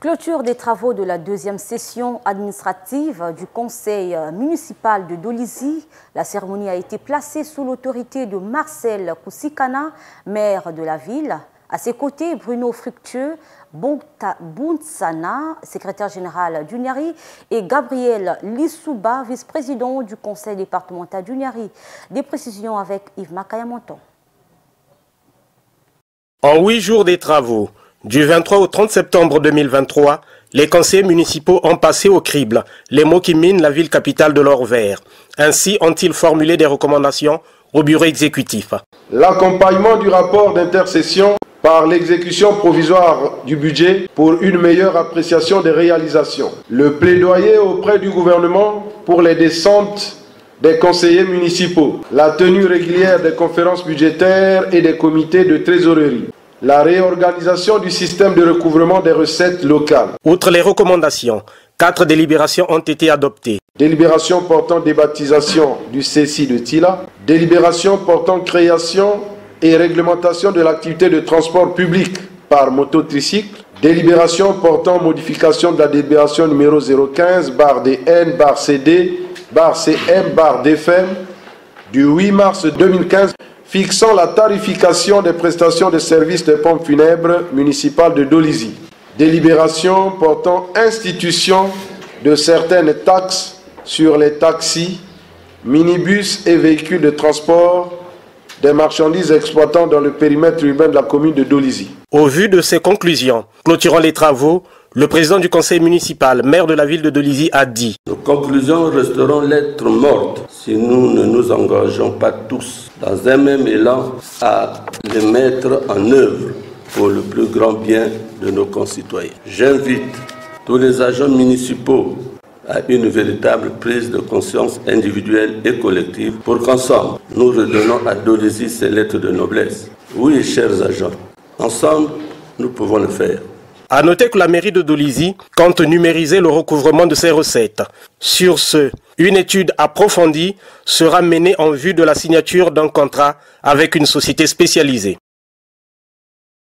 Clôture des travaux de la deuxième session administrative du conseil municipal de Dolizy. La cérémonie a été placée sous l'autorité de Marcel Koussikana, maire de la ville. À ses côtés, Bruno Fructueux Bounsana, secrétaire général du Niari, et Gabriel Lissouba, vice-président du conseil départemental du Niari. Des précisions avec Yves Makayamonton. En 8 jours des travaux, du 23 au 30 septembre 2023, les conseillers municipaux ont passé au crible les maux qui minent la ville capitale de l'Or-Vert. Ainsi ont-ils formulé des recommandations au bureau exécutif. L'accompagnement du rapport d'intercession par l'exécution provisoire du budget pour une meilleure appréciation des réalisations. Le plaidoyer auprès du gouvernement pour les descentes des conseillers municipaux. La tenue régulière des conférences budgétaires et des comités de trésorerie. La réorganisation du système de recouvrement des recettes locales. Outre les recommandations, 4 délibérations ont été adoptées. Délibération portant débaptisation du CECI de Tila. Délibération portant création et réglementation de l'activité de transport public par moto-tricycle. Délibération portant modification de la délibération numéro 015-DN-CD-CM-DFM du 8 mars 2015 fixant la tarification des prestations de services de pompes funèbres municipales de Dolizy. Délibération portant institution de certaines taxes sur les taxis, minibus et véhicules de transport des marchandises exploitant dans le périmètre urbain de la commune de Dolizy. Au vu de ces conclusions, clôturant les travaux, le président du conseil municipal, maire de la ville de Dolizy, a dit: nos conclusions resteront lettres mortes si nous ne nous engageons pas tous dans un même élan à les mettre en œuvre pour le plus grand bien de nos concitoyens. J'invite tous les agents municipaux à une véritable prise de conscience individuelle et collective pour qu'ensemble, nous redonnons à Dolizy ses lettres de noblesse. Oui, chers agents, ensemble, nous pouvons le faire. À noter que la mairie de Dolizy compte numériser le recouvrement de ses recettes. Sur ce, une étude approfondie sera menée en vue de la signature d'un contrat avec une société spécialisée.